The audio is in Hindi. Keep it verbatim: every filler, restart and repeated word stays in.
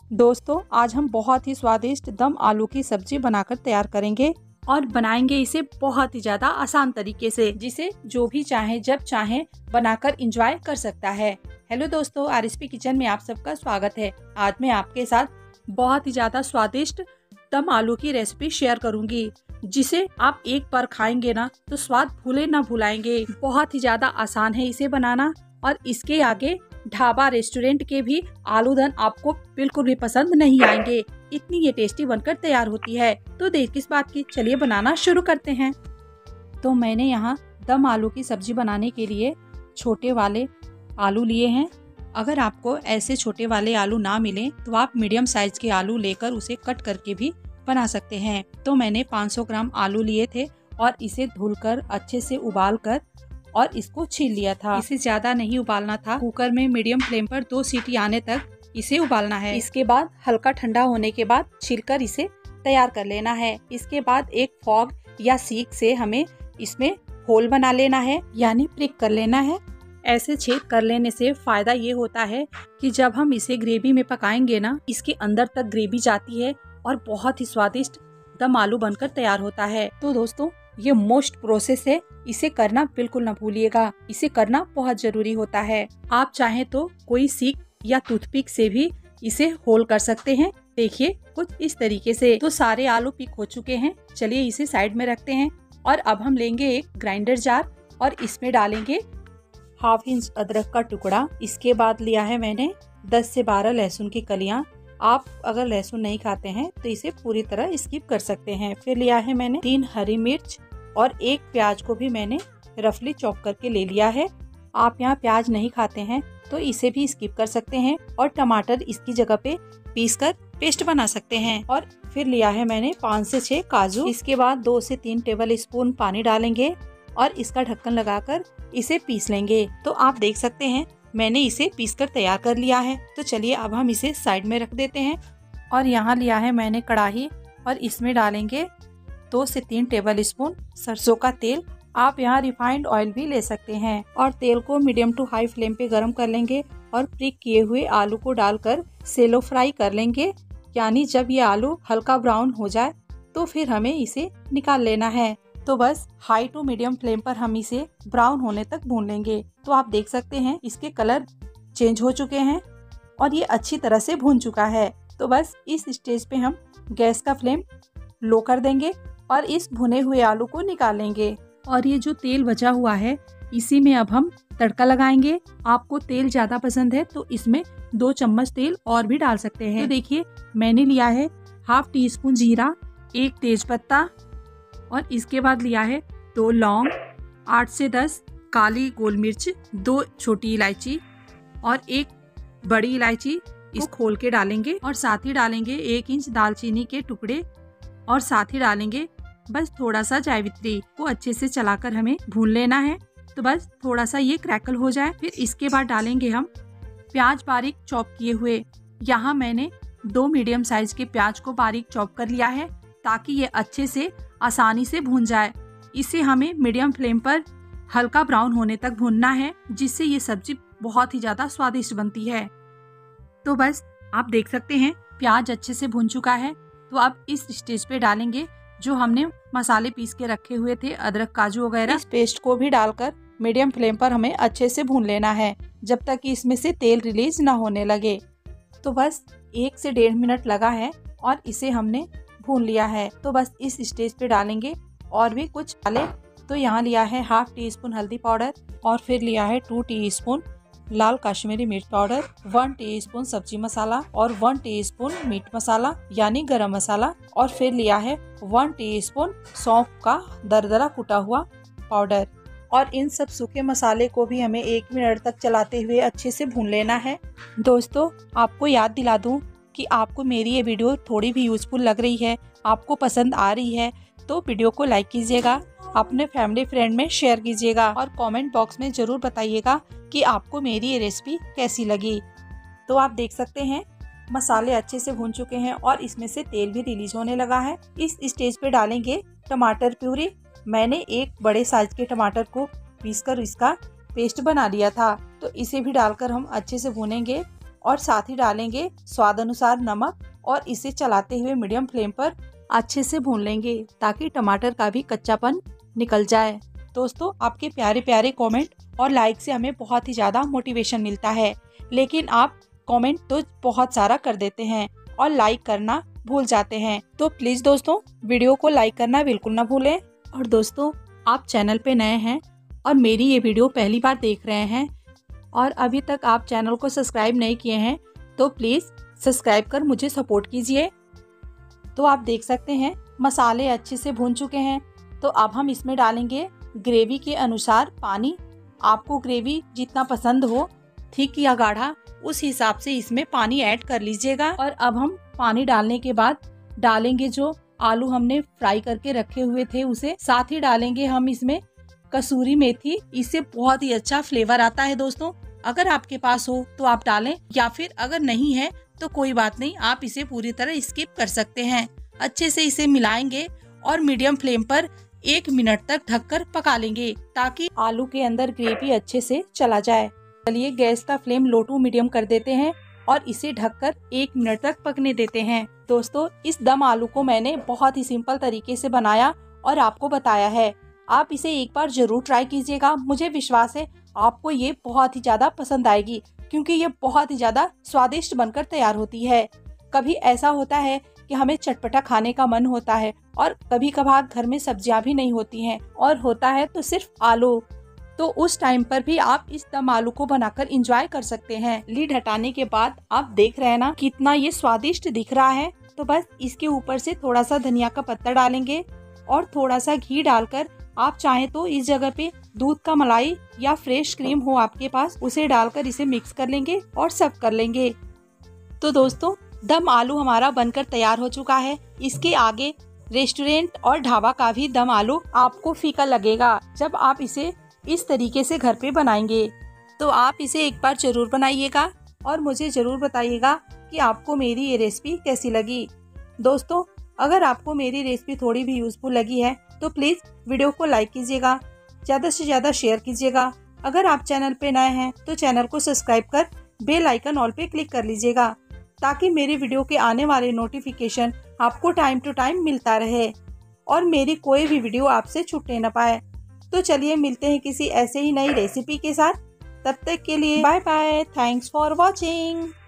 दोस्तों आज हम बहुत ही स्वादिष्ट दम आलू की सब्जी बनाकर तैयार करेंगे और बनाएंगे इसे बहुत ही ज्यादा आसान तरीके से, जिसे जो भी चाहे जब चाहे बनाकर एंजॉय कर सकता है। हेलो दोस्तों, आरएसपी किचन में आप सबका स्वागत है। आज मैं आपके साथ बहुत ही ज्यादा स्वादिष्ट दम आलू की रेसिपी शेयर करूंगी, जिसे आप एक बार खाएंगे ना तो स्वाद भूले ना भुलाएंगे। बहुत ही ज्यादा आसान है इसे बनाना और इसके आगे ढाबा रेस्टोरेंट के भी आलू दम आपको बिल्कुल भी पसंद नहीं आएंगे। इतनी ये टेस्टी बनकर तैयार होती है। तो देर किस बात की, चलिए बनाना शुरू करते हैं। तो मैंने यहाँ दम आलू की सब्जी बनाने के लिए छोटे वाले आलू लिए हैं। अगर आपको ऐसे छोटे वाले आलू ना मिले तो आप मीडियम साइज के आलू लेकर उसे कट करके भी बना सकते हैं। तो मैंने पाँच सौ ग्राम आलू लिए थे और इसे धुलकर अच्छे से उबाल कर और इसको छील लिया था। इसे ज्यादा नहीं उबालना था, कुकर में मीडियम फ्लेम पर दो सीटी आने तक इसे उबालना है। इसके बाद हल्का ठंडा होने के बाद छीलकर इसे तैयार कर लेना है। इसके बाद एक फॉग या सीक से हमें इसमें होल बना लेना है, यानी प्रिक कर लेना है। ऐसे छेद कर लेने से फायदा ये होता है कि जब हम इसे ग्रेवी में पकाएंगे ना, इसके अंदर तक ग्रेवी जाती है और बहुत ही स्वादिष्ट दम आलू बनकर तैयार होता है। तो दोस्तों ये मोस्ट प्रोसेस है, इसे करना बिल्कुल न भूलिएगा। इसे करना बहुत जरूरी होता है। आप चाहें तो कोई सीक या टूथपिक से भी इसे होल कर सकते हैं। देखिए कुछ इस तरीके से। तो सारे आलू पिक हो चुके हैं, चलिए इसे साइड में रखते हैं। और अब हम लेंगे एक ग्राइंडर जार और इसमें डालेंगे हाफ इंच अदरक का टुकड़ा। इसके बाद लिया है मैंने दस से बारह लहसुन की कलियां। आप अगर लहसुन नहीं खाते हैं तो इसे पूरी तरह स्किप कर सकते हैं। फिर लिया है मैंने तीन हरी मिर्च और एक प्याज को भी मैंने रफली चॉप करके ले लिया है। आप यहाँ प्याज नहीं खाते हैं तो इसे भी स्किप कर सकते हैं और टमाटर इसकी जगह पे पीसकर पेस्ट बना सकते हैं। और फिर लिया है मैंने पाँच से छह काजू। इसके बाद दो से तीन टेबल स्पून पानी डालेंगे और इसका ढक्कन लगाकर इसे पीस लेंगे। तो आप देख सकते हैं मैंने इसे पीसकर तैयार कर लिया है। तो चलिए अब हम इसे साइड में रख देते हैं। और यहाँ लिया है मैंने कढ़ाई और इसमें डालेंगे दो से तीन टेबल स्पून सरसों का तेल। आप यहाँ रिफाइंड ऑयल भी ले सकते हैं। और तेल को मीडियम टू हाई फ्लेम पे गरम कर लेंगे और प्रिक किए हुए आलू को डालकर सेलो फ्राई कर लेंगे। यानी जब ये आलू हल्का ब्राउन हो जाए तो फिर हमें इसे निकाल लेना है। तो बस हाई टू मीडियम फ्लेम पर हम इसे ब्राउन होने तक भून लेंगे। तो आप देख सकते हैं इसके कलर चेंज हो चुके हैं और ये अच्छी तरह से भून चुका है। तो बस इस स्टेज पे हम गैस का फ्लेम लो कर देंगे और इस भुने हुए आलू को निकाल लेंगे। और ये जो तेल बचा हुआ है इसी में अब हम तड़का लगाएंगे। आपको तेल ज्यादा पसंद है तो इसमें दो चम्मच तेल और भी डाल सकते हैं। तो देखिए मैंने लिया है हाफ टी स्पून जीरा, एक तेज पत्ता और इसके बाद लिया है दो लौंग, आठ से दस काली गोल मिर्च, दो छोटी इलायची और एक बड़ी इलायची इसको खोल के डालेंगे। और साथ ही डालेंगे एक इंच दालचीनी के टुकड़े और साथ ही डालेंगे बस थोड़ा सा जावित्री को अच्छे से चलाकर हमें भून लेना है। तो बस थोड़ा सा ये क्रैकल हो जाए। फिर इसके बाद डालेंगे हम प्याज बारीक चॉप किए हुए। यहाँ मैंने दो मीडियम साइज के प्याज को बारीक चॉप कर लिया है ताकि ये अच्छे से आसानी से भून जाए। इसे हमें मीडियम फ्लेम पर हल्का ब्राउन होने तक भूनना है, जिससे ये सब्जी बहुत ही ज्यादा स्वादिष्ट बनती है। तो बस आप देख सकते हैं प्याज अच्छे से भून चुका है। तो अब इस स्टेज पे डालेंगे जो हमने मसाले पीस के रखे हुए थे, अदरक काजू वगैरह। इस पेस्ट को भी डालकर मीडियम फ्लेम पर हमें अच्छे से भून लेना है जब तक कि इसमें से तेल रिलीज ना होने लगे। तो बस एक से डेढ़ मिनट लगा है और इसे हमने भून लिया है। तो बस इस स्टेज पे डालेंगे और भी कुछ डाले। तो यहाँ लिया है हाफ टी स्पून हल्दी पाउडर और फिर लिया है टू टी स्पून लाल कश्मीरी मिर्च पाउडर, वन टीस्पून सब्जी मसाला और वन टीस्पून मीट मसाला यानी गरम मसाला और फिर लिया है वन टीस्पून सौंफ का दरदरा कुटा हुआ पाउडर। और इन सब सूखे मसाले को भी हमें एक मिनट तक चलाते हुए अच्छे से भून लेना है। दोस्तों आपको याद दिला दूं कि आपको मेरी ये वीडियो थोड़ी भी यूजफुल लग रही है, आपको पसंद आ रही है तो वीडियो को लाइक कीजिएगा, अपने फैमिली फ्रेंड में शेयर कीजिएगा और कमेंट बॉक्स में जरूर बताइएगा कि आपको मेरी ये रेसिपी कैसी लगी। तो आप देख सकते हैं मसाले अच्छे से भून चुके हैं और इसमें से तेल भी रिलीज होने लगा है। इस स्टेज पे डालेंगे टमाटर प्यूरी। मैंने एक बड़े साइज के टमाटर को पीसकर इसका पेस्ट बना लिया था, तो इसे भी डालकर हम अच्छे से भूनेंगे और साथ ही डालेंगे स्वाद अनुसार नमक और इसे चलाते हुए मीडियम फ्लेम पर अच्छे से भून लेंगे ताकि टमाटर का भी कच्चापन निकल जाए। दोस्तों, आपके प्यारे प्यारे कमेंट और लाइक से हमें बहुत ही ज़्यादा मोटिवेशन मिलता है, लेकिन आप कमेंट तो बहुत सारा कर देते हैं और लाइक करना भूल जाते हैं। तो प्लीज़ दोस्तों, वीडियो को लाइक करना बिल्कुल ना भूलें। और दोस्तों, आप चैनल पे नए हैं और मेरी ये वीडियो पहली बार देख रहे हैं और अभी तक आप चैनल को सब्सक्राइब नहीं किए हैं तो प्लीज़ सब्सक्राइब कर मुझे सपोर्ट कीजिए। तो आप देख सकते हैं मसाले अच्छे से भून चुके हैं। तो अब हम इसमें डालेंगे ग्रेवी के अनुसार पानी। आपको ग्रेवी जितना पसंद हो, थिक या गाढ़ा, उस हिसाब से इसमें पानी ऐड कर लीजिएगा। और अब हम पानी डालने के बाद डालेंगे जो आलू हमने फ्राई करके रखे हुए थे उसे, साथ ही डालेंगे हम इसमें कसूरी मेथी। इससे बहुत ही अच्छा फ्लेवर आता है दोस्तों। अगर आपके पास हो तो आप डालें, या फिर अगर नहीं है तो कोई बात नहीं, आप इसे पूरी तरह स्किप कर सकते हैं। अच्छे से इसे मिलाएंगे और मीडियम फ्लेम पर एक मिनट तक ढककर पका लेंगे ताकि आलू के अंदर ग्रेवी अच्छे से चला जाए। चलिए गैस का फ्लेम लो टू मीडियम कर देते हैं और इसे ढककर एक मिनट तक पकने देते हैं। दोस्तों, इस दम आलू को मैंने बहुत ही सिंपल तरीके से बनाया और आपको बताया है। आप इसे एक बार जरूर ट्राई कीजिएगा। मुझे विश्वास है आपको ये बहुत ही ज्यादा पसंद आएगी, क्योंकि ये बहुत ही ज्यादा स्वादिष्ट बनकर तैयार होती है। कभी ऐसा होता है कि हमें चटपटा खाने का मन होता है और कभी कभार घर में सब्जियां भी नहीं होती हैं और होता है तो सिर्फ आलू। तो उस टाइम पर भी आप इस दम आलू को बनाकर एंजॉय कर सकते हैं। लीड हटाने के बाद आप देख रहे हैं ना कितना ये स्वादिष्ट दिख रहा है। तो बस इसके ऊपर से थोड़ा सा धनिया का पत्ता डालेंगे और थोड़ा सा घी डालकर, आप चाहें तो इस जगह पे दूध का मलाई या फ्रेश क्रीम हो आपके पास, उसे डालकर इसे मिक्स कर लेंगे और सर्व कर लेंगे। तो दोस्तों, दम आलू हमारा बनकर तैयार हो चुका है। इसके आगे रेस्टोरेंट और ढाबा का भी दम आलू आपको फीका लगेगा जब आप इसे इस तरीके से घर पे बनाएंगे। तो आप इसे एक बार जरूर बनाइएगा और मुझे जरूर बताइएगा कि आपको मेरी ये रेसिपी कैसी लगी। दोस्तों, अगर आपको मेरी रेसिपी थोड़ी भी यूजफुल लगी है तो प्लीज वीडियो को लाइक कीजिएगा, ज्यादा से ज्यादा शेयर कीजिएगा। अगर आप चैनल पे नए हैं तो चैनल को सब्सक्राइब कर बेल आइकन ऑल पे क्लिक कर लीजिएगा ताकि मेरे वीडियो के आने वाले नोटिफिकेशन आपको टाइम टू टाइम मिलता रहे और मेरी कोई भी वीडियो आपसे छूटने न पाए। तो चलिए मिलते हैं किसी ऐसे ही नई रेसिपी के साथ। तब तक के लिए bye bye. Thanks for watching.